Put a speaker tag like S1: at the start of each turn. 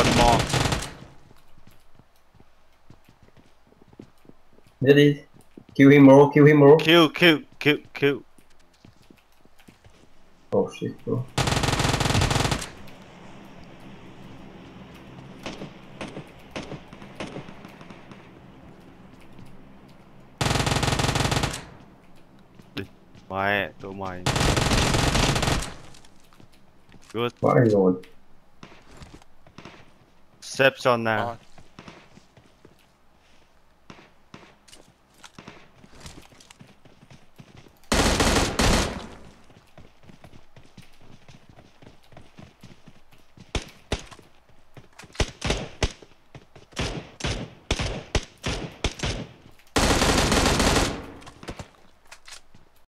S1: one more.
S2: Did it? Kill him more, kill him more.
S1: Kill.
S2: Oh shit, bro.
S1: Mẹ, tụi mày. Good.
S2: Why not?
S1: Steps on now.